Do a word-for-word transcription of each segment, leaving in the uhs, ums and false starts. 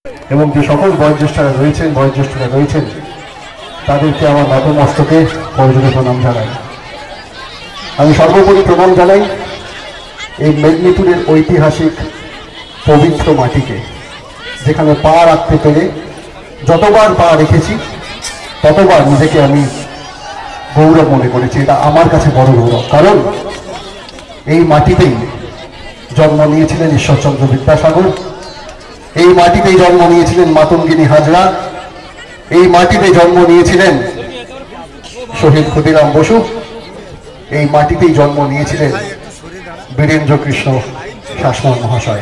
এবং যে সকল বয়োজ্যেষ্ঠরা রয়েছেন বয়োজ্যেষ্ঠরা রয়েছেন তাদেরকে আমার নতমস্তকে বড়জোরে প্রণাম জানাই। আমি সর্বোপরি প্রণাম জানাই এই মেদিনীপুরের ঐতিহাসিক পবিত্র মাটিকে, যেখানে পা রাখতে পেরে যতবার পা রেখেছি ততবার নিজেকে আমি গৌরব মনে করেছি। এটা আমার কাছে বড় গৌরব, কারণ এই মাটিতেই জন্ম নিয়েছিলেন ঈশ্বরচন্দ্র বিদ্যাসাগর, এই মাটিতেই জন্ম নিয়েছিলেন মাতঙ্গিনী হাজরা, এই মাটিতে জন্ম নিয়েছিলেন শহীদ ক্ষুদিরাম বসু, এই মাটিতেই জন্ম নিয়েছিলেন বীরেন্দ্র কৃষ্ণ শাসমল মহাশয়।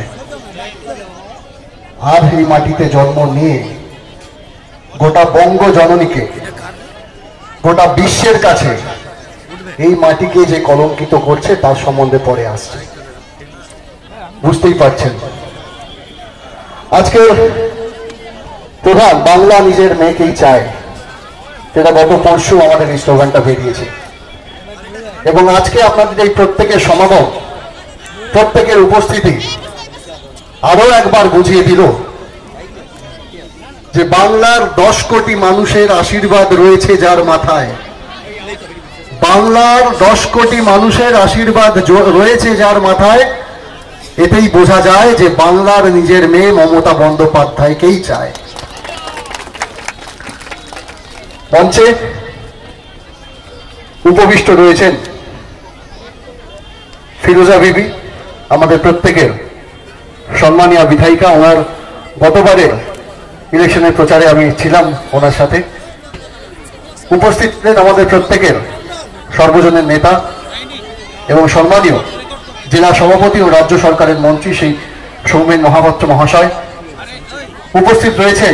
আর এই মাটিতে জন্ম নিয়ে গোটা বঙ্গ জননীকে, গোটা বিশ্বের কাছে এই মাটিকে যে কলঙ্কিত করছে তার সম্বন্ধে পরে আসছে। বুঝতেই পারছেন আজকে প্রধান বাংলা নিজের মেয়েকেই চায়, যেটা গত পরশু আমাদের এই স্লোগানটা বেরিয়েছে। এবং আজকে আপনাদের এই প্রত্যেকের সমাগম, প্রত্যেকের উপস্থিতি আরো একবার বুঝিয়ে দিল যে বাংলার দশ কোটি মানুষের আশীর্বাদ রয়েছে যার মাথায়, বাংলার দশ কোটি মানুষের আশীর্বাদ রয়েছে যার মাথায়, এতেই বোঝা যায় যে বাংলার নিজের মেয়ে মমতা বন্দ্যোপাধ্যায়কেই চায়। মঞ্চে উপবিষ্ট রয়েছেন ফিরোজা বিবি, আমাদের প্রত্যেকের সম্মানীয় বিধায়িকা। ওনার গতবারের ইলেকশনের প্রচারে আমি ছিলাম ওনার সাথে। উপস্থিত ছিলেন আমাদের প্রত্যেকের সর্বজনের নেতা এবং সম্মানীয় জেলা সভাপতি ও রাজ্য সরকারের মন্ত্রী শ্রী সৌমেন মহাপাত্র মহাশয়। উপস্থিত রয়েছেন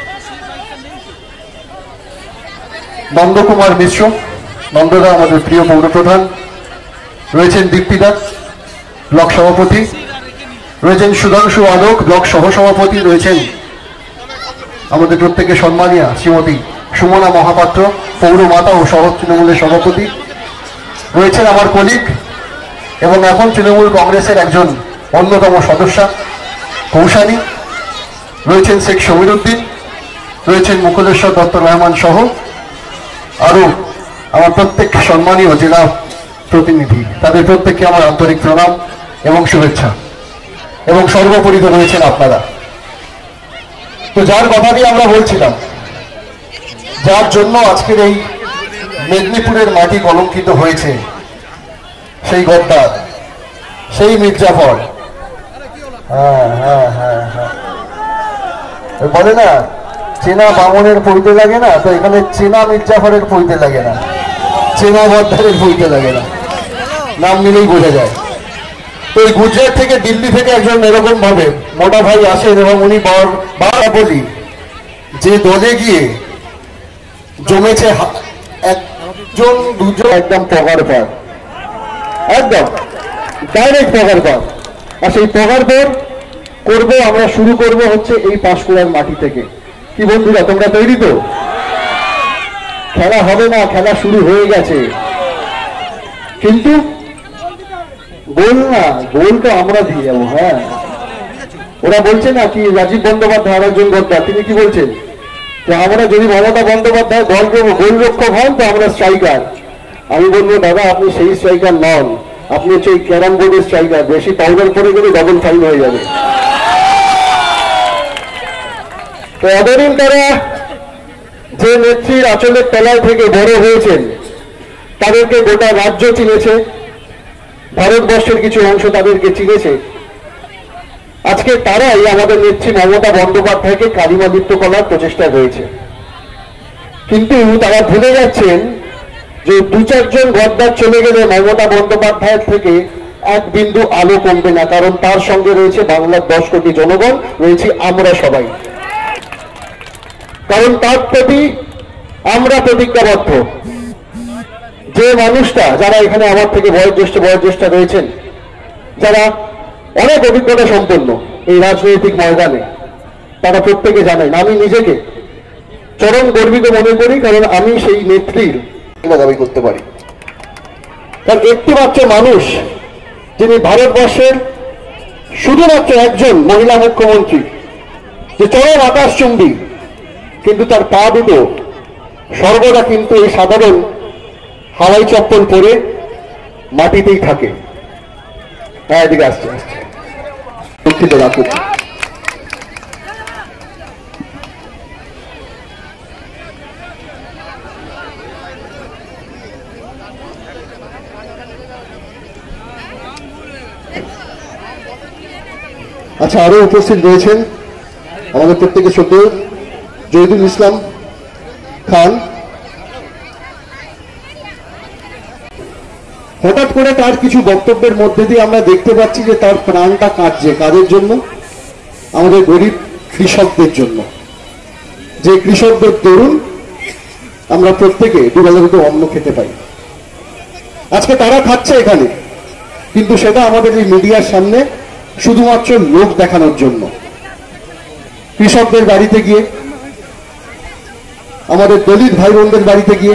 নন্দকুমার মিশ্র, নন্দদা আমাদের প্রিয় পৌরপ্রধান, রয়েছেন দীপ্তিদা ব্লক সভাপতি, রয়েছেন সুধাংশু আলোক ব্লক সহসভাপতি, রয়েছেন আমাদের প্রত্যেকের সম্মানীয় শ্রীমতী সুমনা মহাপাত্র পৌরমাতা ও শহর তৃণমূলের সভাপতি, রয়েছেন আমার কলিগ এবং এখন তৃণমূল কংগ্রেসের একজন অন্যতম সদস্যা কৌশানী, রয়েছেন শেখ সমীর উদ্দিন, রয়েছেন মুকুলেশ্বর দত্ত রহমান সহ আরো আমার প্রত্যেক সম্মানীয় জেলা প্রতিনিধি। তাদের প্রত্যেককে আমার আন্তরিক প্রণাম এবং শুভেচ্ছা। এবং সর্বোপরি তো রয়েছেন আপনারা। তো যার কথা দিয়ে আমরা বলছিলাম, যার জন্য আজকের এই মেদিনীপুরের মাটি কলঙ্কিত হয়েছে, সেই গদ্দার, সেই মির্জাফর, হ্যাঁ হ্যাঁ হ্যাঁ হ্যাঁ বলে না চেনা বামনের পইতে লাগে না, তো এখানে চেনা মির্জাফরের পইতে লাগে না, চেনা গদ্দারের পইতে লাগে না, নাম নিলেই বোঝা যায়। তো এই গুজরাট থেকে দিল্লি থেকে একজন এরকম ভাবে মোটা ভাই আসেন এবং উনি বার বলি যে দলে গিয়ে জমেছে একজন দুজন একদম পগার পার, একদম ডাইরেক্ট পগার পার। আর সেই পগার পার করবো আমরা, শুরু করব হচ্ছে এই পাঁশকুড়ার মাটি থেকে। কি বন্ধুরা তোমরা তৈরি তো? খেলা হবে না, খেলা শুরু হয়ে গেছে, কিন্তু গোল না, গোল তো আমরা দিয়ে যাবো। হ্যাঁ, ওরা বলছে না কি রাজীব বন্দ্যোপাধ্যায় আর একজন গদ্দার, তিনি কি বলছেন যে আমরা যদি মমতা বন্দ্যোপাধ্যায় দলকে গোলরক্ষক হন তো আমরা স্ট্রাইকার। আমি বলবো দাদা আপনি সেই স্ট্রাইকার নন, আপনি হচ্ছে এই ক্যারাম বোর্ডের স্ট্রাইকার। বেশি পাউডার পরে গেলে ডবল ফাইন হয়ে যাবে। তো এতদিন তারা যে নেত্রীর আঁচলের তলায় থেকে বড় হয়েছেন, তাদেরকে গোটা রাজ্য চিনেছে, ভারতবর্ষের কিছু অংশ তাদেরকে চিনেছে। আজকে তারাই আমাদের নেত্রী মমতা বন্দ্যোপাধ্যায়কে কালিমালিপ্ত করার প্রচেষ্টা রয়েছে। কিন্তু তারা ভুলে যাচ্ছেন যে দু চারজন গদ্দার চলে গেলে মমতা বন্দ্যোপাধ্যায়ের থেকে এক বিন্দু আলো কমবে না, কারণ তার সঙ্গে রয়েছে বাংলার দশ কোটি জনগণ, রয়েছে আমরা সবাই। কারণ তার প্রতি আমরা প্রতিজ্ঞাবদ্ধ। যে মানুষটা, যারা এখানে আমার থেকে বয়োজ্যেষ্ঠ বয়োজ্যেষ্ঠ রয়েছেন, যারা অনেক অভিজ্ঞতা সম্পন্ন এই রাজনৈতিক ময়দানে, তারা প্রত্যেকে জানেন আমি নিজেকে চরম গর্বিত মনে করি, কারণ আমি সেই নেত্রীর দাবি করতে পারি। কারণ একটি মাত্র মানুষ যিনি ভারতবর্ষের শুধুমাত্র একজন মহিলা মুখ্যমন্ত্রী, যে চরম আকাশচুম্বী, কিন্তু তার পা দুটো সর্বদা কিন্তু এই সাধারণ হাওয়াই চপ্পল পরে মাটিতেই থাকে। হ্যাঁ, এদিকে আসছে আসছে দুঃখিত রাখুন। আচ্ছা, আরো উপস্থিত রয়েছেন আমাদের প্রত্যেকের শ্রদ্ধেয় জহিদুল ইসলাম খান। হঠাৎ করে তার কিছু বক্তব্যের মধ্যে দিয়ে আমরা দেখতে পাচ্ছি যে তার প্রাণটা কাঁদছে। কাদের জন্য? আমাদের গরিব কৃষকদের জন্য, যে কৃষকদের দরুন আমরা প্রত্যেকে দুবেলা দুটো অন্ন খেতে পাই। আজকে তারা খাচ্ছে এখানে, কিন্তু সেটা আমাদের এই মিডিয়ার সামনে শুধুমাত্র লোক দেখানোর জন্য। কৃষকদের বাড়িতে গিয়ে, আমাদের দলিত ভাই বোনদের বাড়িতে গিয়ে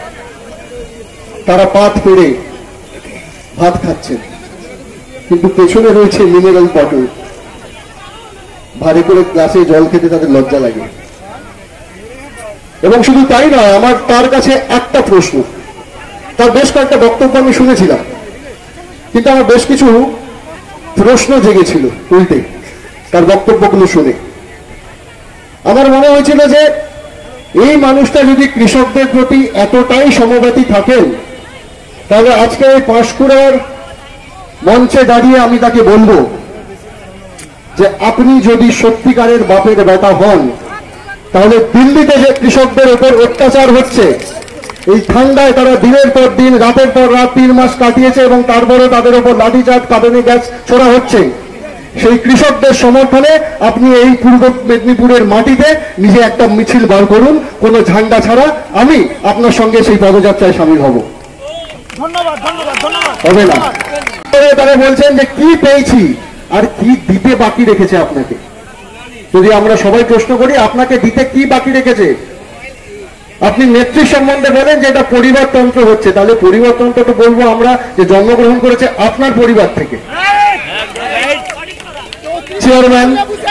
তারা পাত পেড়ে ভাত খাচ্ছেন, কিন্তু পেছনে রয়েছে মিনারেল বটল। ভারী করে গ্লাসে জল খেতে তাদের লজ্জা লাগে। এবং শুধু তাই নয়, আমার তার কাছে একটা প্রশ্ন। তার বেশ কয়েকটা বক্তব্য আমি শুনেছিলাম, কিন্তু আমার বেশ কিছু প্রশ্ন জেগেছিল উল্টে তার বক্তব্যগুলো শুনে। আমার মনে হয়েছিল যে এই মানুষটা যদি কৃষকদের প্রতি এতটাই সমব্যথী থাকেন, তাহলে আজকে এই পাঁশকুড়ার মঞ্চে দাঁড়িয়ে আমি তাকে বলবো যে আপনি যদি সত্যিকারের বাপের বেটা হন, তাহলে দিল্লিতে যে কৃষকদের উপর অত্যাচার হচ্ছে, এই ঠান্ডায় তারা দিনের পর দিন রাতের পর রাত তিন মাস কাটিয়েছে এবং তারপরে তাদের উপর লাঠিচার্জ কাঁদানে গ্যাস ছোড়া হচ্ছে, সেই কৃষকদের সমর্থনে আপনি এই পূর্ব মেদিনীপুরের মাটিতে নিজে একটা মিছিল বার করুন, কোনো ঝান্ডা ছাড়া। আমি আপনার সঙ্গে সেই পদযাত্রায় সামিল হব। ধন্যবাদ ধন্যবাদ ধন্যবাদ হবে না। তারা বলছেন যে কি পেয়েছি আর কি দিতে বাকি রেখেছে আপনাকে। যদি আমরা সবাই প্রশ্ন করি, আপনাকে দিতে কি বাকি রেখেছে? আপনি নেত্রী সম্বন্ধে বলেন যে এটা পরিবারতন্ত্র হচ্ছে, তাহলে পরিবারতন্ত্র তো বলবো আমরা যে জন্মগ্রহণ করেছে আপনার পরিবার থেকে। চেয়ারম্যান,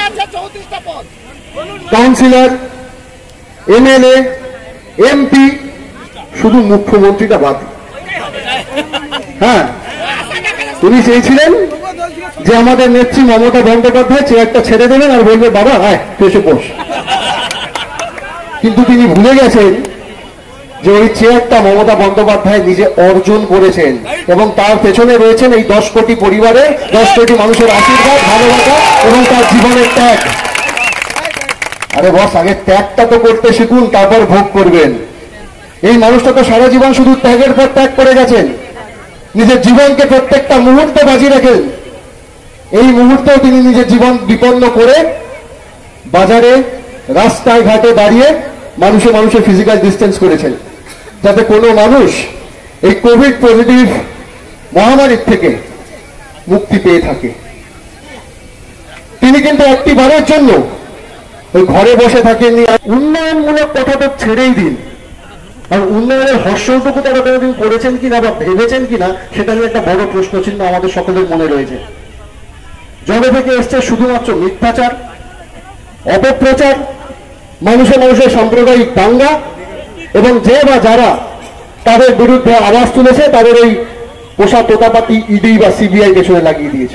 কাউন্সিলর, এমএলএ, এমপি, শুধু মুখ্যমন্ত্রীটা বাদ। হ্যাঁ, তিনি চেয়েছিলেন যে আমাদের নেত্রী মমতা বন্দ্যোপাধ্যায় চেয়ারটা ছেড়ে দেবেন আর বলবে বাবা আয় তুই এসে বস। কিন্তু তিনি ভুলে গেছেন যে ওই চেয়ারটা মমতা বন্দ্যোপাধ্যায় নিজে অর্জন করেছেন এবং তার পেছনে রয়েছেন এই দশ কোটি পরিবারের, দশ কোটি মানুষের আশীর্বাদ, ভালোবাসা এবং তার জীবনের ত্যাগ। আরে বস, আগে ত্যাগটা তো করতে শিখুন, তারপর ভোগ করবেন। এই মানুষটা তো সারা জীবন শুধু ত্যাগের পর ত্যাগ করে গেছেন, নিজের জীবনকে প্রত্যেকটা মুহূর্তে বাজি রাখেন। এই মুহূর্তেও তিনি নিজের জীবন বিপন্ন করে বাজারে, রাস্তায় ঘাটে দাঁড়িয়ে মানুষে মানুষের ফিজিক্যাল ডিস্টেন্স করেছেন, যাতে কোনো মানুষ এই কোভিড পজিটিভ মহামারীর থেকে মুক্তি পেয়ে থাকে। তিনি কিন্তু একটি বারের জন্য ওই ঘরে বসে থাকেননি। উন্নয়নমূলক কথা তো ছেড়েই দিন, আর উন্নয়নের হর্ষটুকু তারা কোনোদিন করেছেন কিনা বা ভেবেছেন কিনা, সেটা নিয়ে একটা বড় প্রশ্ন চিহ্ন আমাদের সকলের মনে রয়েছে। জবে থেকে এসছে শুধুমাত্র মিথ্যাচার, অপপ্রচার, মানুষে মানুষের সাম্প্রদায়িক দাঙ্গা, এবং যে বা যারা তাদের বিরুদ্ধে আওয়াজ তুলেছে তাদের এই পোষা তোতাপাতি ইডি বা সিবিআই পেছনে লাগিয়ে দিয়েছে।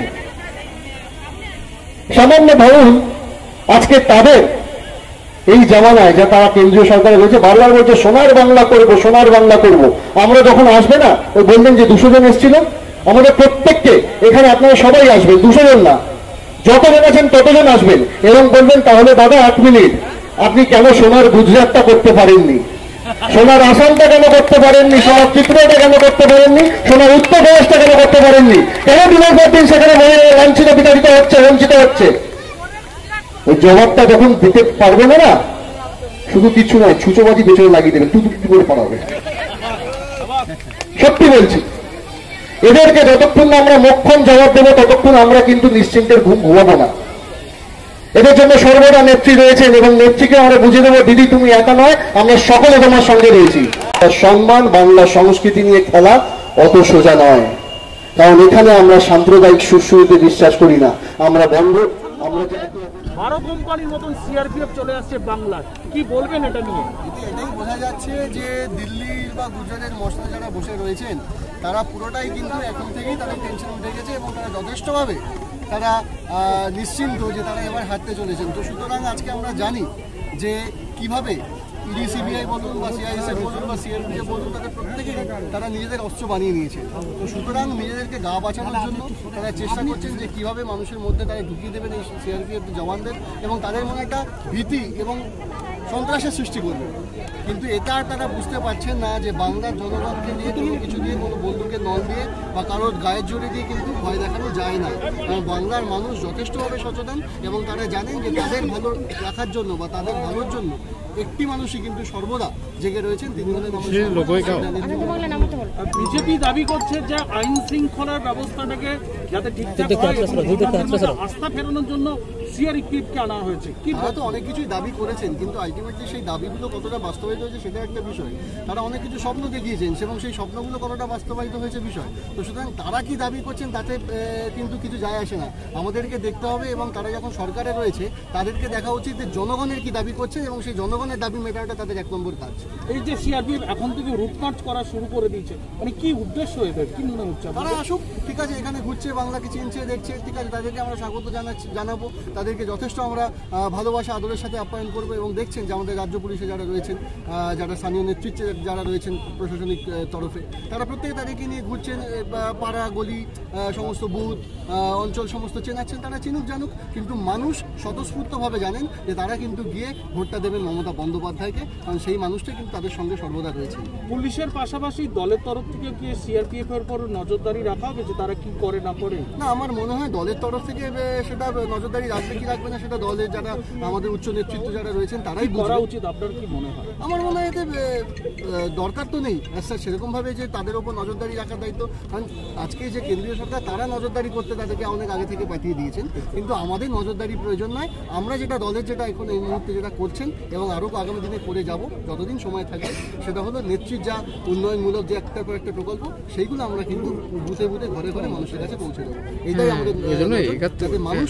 সামান্য ভাবুন, আজকে তাদের এই জামানায় যা তারা কেন্দ্রীয় সরকারে রয়েছে, বারবার বলছে সোনার বাংলা করব, সোনার বাংলা করব। আমরা যখন আসবে না, ওই বললেন যে দুশো জন এসেছিল, আমাদের প্রত্যেককে এখানে আপনারা সবাই আসবেন, দুশো জন না, যতজন আছেন ততজন আসবেন এবং বলবেন তাহলে দাদা এক মিনিট, আপনি কেন সোনার গুজরাটটা করতে পারেননি, সোনার আসামটা কেন করতে পারেননি, সোনার ত্রিপুরাটা কেন করতে পারেননি, সোনার উত্তরপ্রদেশটা কেন করতে পারেননি, কেন দিনের পর দিন সেখানে লাঞ্ছিত বিতাড়িত হচ্ছে, বঞ্চিত হচ্ছে? ওই জবাবটা যখন দিতে পারবে না, না শুধু কিছু নয়, ছুচোবাজি পেছনে লাগিয়ে দেবে, তুই কি করে পাঠাবে। সত্যি বলছি, এদেরকে যতক্ষণ না আমরা মোক্ষম জবাব দেবো ততক্ষণ আমরা কিন্তু নিশ্চিন্তের ঘুম ঘুমাবো না। এদের জন্য সর্বদা নেত্রী রয়েছেন এবং নেত্রীকে আমরা বুঝে দেবো, দিদি তুমি একা নয়, আমরা সকলে তোমার সঙ্গে রয়েছি। সম্মান, বাংলা সংস্কৃতি নিয়ে খেলা অত সোজা নয়, কারণ এখানে আমরা সাম্প্রদায়িক সুরসুরিতে বিশ্বাস করি না। আমরা বন্ধু, আমরা বারো কোম্পানির মতন সিআরপিএফ চলে আসছে বাংলায়, কি বলবেন এটা নিয়ে? এটাই বোঝা যাচ্ছে যে দিল্লির বা গুজরাটের মশলা যারা বসে রয়েছেন তারা পুরোটাই কিন্তু এখন থেকেই তাদের টেনশন উঠে গেছে এবং তারা যথেষ্টভাবে তারা নিশ্চিন্ত যে তারা এবার হারতে চলেছেন। তো সুতরাং আজকে আমরা জানি যে কিভাবে ইডি সিবিআই বলুন বা সিআইএসএফ বলুন বা সিআরপিএফ বলুন, তাদের প্রত্যেকেই তারা নিজেদের অস্ত্র বানিয়ে নিয়েছে। তো সুতরাং নিজেদেরকে গা বাঁচানোর জন্য তারা চেষ্টা করছেন যে কীভাবে মানুষের মধ্যে তারা ঢুকিয়ে দেবেন এই সিআরপিএফ জওয়ানদের এবং তাদের মনে একটা ভীতি এবং সন্ত্রাসের সৃষ্টি করবে। কিন্তু এটা আর তারা বুঝতে পারছেন না যে বাংলার জনগণকে নিয়ে কোনো কিছু দিয়ে, কোনো বন্দুকের নল দিয়ে বা কারোর গায়ের জোরে দিয়ে কিন্তু ভয় দেখানো যায় না। কারণ বাংলার মানুষ যথেষ্টভাবে সচেতন এবং তারা জানেন যে তাদের ভালো রাখার জন্য বা তাদের ভালোর জন্য একটি মানুষই কিন্তু সর্বদা জেগে রয়েছেন, তিনি হলেন বিজেপি দাবি করছে যে আইন শৃঙ্খলার ব্যবস্থাটাকে যাতে ঠিকঠাক হয় আস্থা ফেরানোর জন্য সিআরপিএফকে আনা হয়েছে। কি তারা তো অনেক কিছুই দাবি করেছেন, কিন্তু আলটিমেটলি সেই দাবিগুলো কতটা বাস্তবায়িত হয়েছে সেটা একটা বিষয়। তারা অনেক কিছু স্বপ্ন দেখিয়েছেন এবং সেই স্বপ্নগুলো কতটা বাস্তবায়িত হয়েছে বিষয়। তো সুতরাং তারা কি দাবি করছেন তাতে কিন্তু কিছু যায় আসে না, আমাদেরকে দেখতে হবে। এবং তারা যখন সরকারে রয়েছে তাদেরকে দেখা উচিত যে জনগণের কি দাবি করছে এবং সেই জনগণের দাবি মেটানোটা তাদের এক নম্বর কাজ। এই যে সিআরপিএফ এখন থেকে রুটমার্চ করা শুরু করে দিয়েছে, মানে কি উদ্দেশ্য এদের, কি মনে হচ্ছে? তারা আসুক, ঠিক আছে, এখানে ঘুরছে, বাংলাকে চিনছে, দেখছে, ঠিক আছে, তাদেরকে আমরা স্বাগত জানাচ্ছি জানাবো তাদেরকে যথেষ্ট আমরা ভালোবাসা আদরের সাথে আপ্যায়ন করবো। এবং দেখছেন যে আমাদের রাজ্য পুলিশে যারা রয়েছেন, যারা স্থানীয় নেতৃত্বে যারা রয়েছেন প্রশাসনিক তরফে, তারা প্রত্যেকে তাদেরকে নিয়ে ঘুরছেন, পাড়া গলি সমস্ত বুথ অঞ্চল সমস্ত চেনাচ্ছেন। তারা চিনুক জানুক, কিন্তু মানুষ স্বতঃস্ফূর্তভাবে জানেন যে তারা কিন্তু গিয়ে ভোটটা দেবেন মমতা বন্দ্যোপাধ্যায়কে, কারণ সেই মানুষটাই কিন্তু তাদের সঙ্গে সর্বদা রয়েছে। পুলিশের পাশাপাশি দলের তরফ থেকে কি সিআরপিএফ এর উপর নজরদারি রাখা হবে যে তারা কি করে না করে? না, আমার মনে হয় দলের তরফ থেকে সেটা নজরদারি রাখবে কি রাখবে না সেটা দলের যারা আমাদের উচ্চ নেতৃত্ব যারা রয়েছেন তারাই করা উচিত। আপনার কি মনে হয়? আমার মনে হয় এতে দরকার তো নেই স্যার সেরকমভাবে যে তাদের ওপর নজরদারি রাখার দায়িত্ব, কারণ আজকে যে কেন্দ্রীয় সরকার তারা নজরদারি করতে তাদেরকে অনেক আগে থেকে পাঠিয়ে দিয়েছেন, কিন্তু আমাদের নজরদারি প্রয়োজন নয়। আমরা যেটা দলের যেটা এখন এই মুহূর্তে যেটা করছেন এবং আরও আগামী দিনে করে যাব যতদিন সময় থাকে, সেটা হলো নেত্রীর যা উন্নয়নমূলক যে একটার পর একটা প্রকল্প, সেইগুলো আমরা কিন্তু বুথে বুথে ঘরে ঘরে মানুষের কাছে পৌঁছে দেবো। এটাই আমাদের, যাতে মানুষ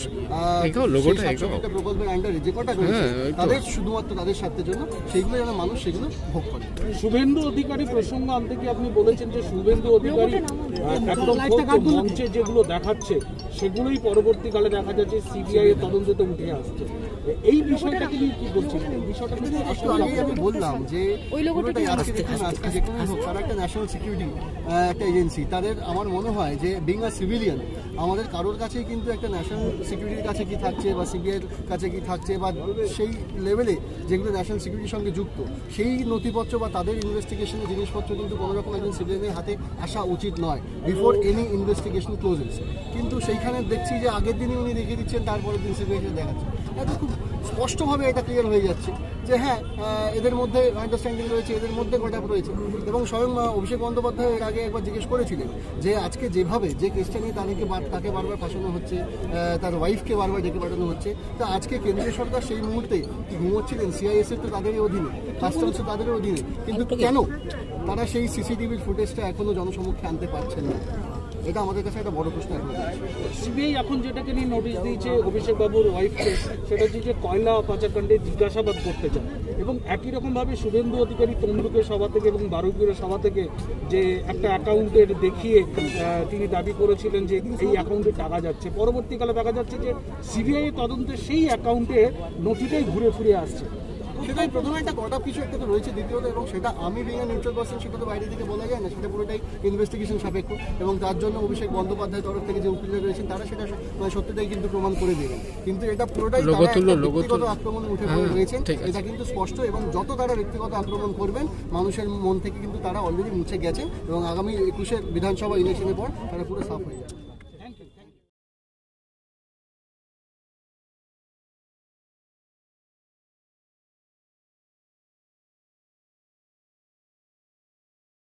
প্রকল্পের আন্ডারে যে কটা রয়েছে তাদের শুধুমাত্র তাদের স্বার্থের জন্য সেইগুলো যেন মানুষ সেগুলো ভোগ করে। শুভেন্দু অধিকারী প্রসঙ্গ আনতে গিয়ে আপনি বলেছেন যে শুভেন্দু অধিকারী একদম মঞ্চে যেগুলো দেখাচ্ছে সেগুলোই পরবর্তীকালে দেখা যাচ্ছে সিবিআই এর তদন্তে উঠে আসছে। এই বিষয়টাকে নিয়ে কি বলছেন? বিষয়টা একটু আগেই আমি বললাম যে পুরোটাই আজকে দেখুন, আজকে যে কোনো হোক তারা একটা ন্যাশনাল সিকিউরিটি একটা এজেন্সি, তাদের আমার মনে হয় যে বিং আ সিভিলিয়ান আমাদের কারোর কাছেই কিন্তু একটা ন্যাশনাল সিকিউরিটির কাছে কি থাকছে বা সিবিআইয়ের কাছে কি থাকছে বা সেই লেভেলে যেগুলো ন্যাশনাল সিকিউরিটির সঙ্গে যুক্ত সেই নথিপত্র বা তাদের ইনভেস্টিগেশনের জিনিসপত্র কিন্তু কোনো রকম একজন সিভিলিয়ানের হাতে আসা উচিত নয় বিফোর এনি ইনভেস্টিগেশন ক্লোজেস। কিন্তু সেইখানে দেখছি যে আগের দিনই উনি রেখে দিচ্ছেন, তারপরের দিন সিবিআইকে দেখাচ্ছে। এটা খুব স্পষ্টভাবে এটা ক্লিয়ার হয়ে যাচ্ছে যে হ্যাঁ এদের মধ্যে আন্ডারস্ট্যান্ডিং রয়েছে, এদের মধ্যে কটাপ রয়েছে। এবং স্বয়ং অভিষেক বন্দ্যোপাধ্যায় এর আগে একবার জিজ্ঞেস করেছিলেন যে আজকে যেভাবে যে কেসটা নিয়ে তাদেরকে তাকে বারবার ফাঁসানো হচ্ছে, তার ওয়াইফকে বারবার ডেকে পাঠানো হচ্ছে, তো আজকে কেন্দ্রীয় সরকার সেই মুহূর্তে ঘুমোচ্ছিলেন, সিআইএসএফ তো তাদেরই অধীনে, কাস্টমস তাদেরই অধীনে, কিন্তু কেন তারা সেই সিসিটিভির ফুটেজটা এখনো জনসমক্ষে আনতে পারছেন না? এটা আমাদের কাছে একটা বড় প্রশ্ন। এখন সিবিআই এখন যেটাকে নিয়ে নোটিশ দিয়েছে অভিষেক বাবুর ওয়াইফকে, সেটা হচ্ছে যে কয়লা পাচারকাণ্ডে জিজ্ঞাসাবাদ করতে চান। এবং একই রকমভাবে শুভেন্দু অধিকারী তমলুকের সভা থেকে এবং বারুইপুরের সভা থেকে যে একটা অ্যাকাউন্টের দেখিয়ে তিনি দাবি করেছিলেন যে এই অ্যাকাউন্টে টাকা যাচ্ছে, পরবর্তীকালে দেখা যাচ্ছে যে সিবিআই তদন্তে সেই অ্যাকাউন্টে নথিটাই ঘুরে ফিরে আসছে। সেটাই প্রথমে একটা কটা কিছু একটা তো রয়েছে, দ্বিতীয়ত এবং সেটা আমি বিং এ নিউট্রাল পার্সন সেটা তো বাইরে থেকে বলা যায় না, সেটা পুরোটাই ইনভেস্টিগেশন সাপেক্ষ এবং তার জন্য অভিষেক বন্দ্যোপাধ্যায়ের তরফ থেকে যে উকিলরা রয়েছেন তারা সেটা সত্যটাই কিন্তু প্রমাণ করে দেবেন। কিন্তু এটা পুরোটাই ব্যক্তিগত আক্রমণে উঠে পড়ে রয়েছেন, এটা কিন্তু স্পষ্ট। এবং যত তারা ব্যক্তিগত আক্রমণ করবেন মানুষের মন থেকে কিন্তু তারা অলরেডি মুছে গেছেন এবং আগামী একুশের বিধানসভা ইলেকশনের পর তারা পুরো সাফ হয়ে যাবে।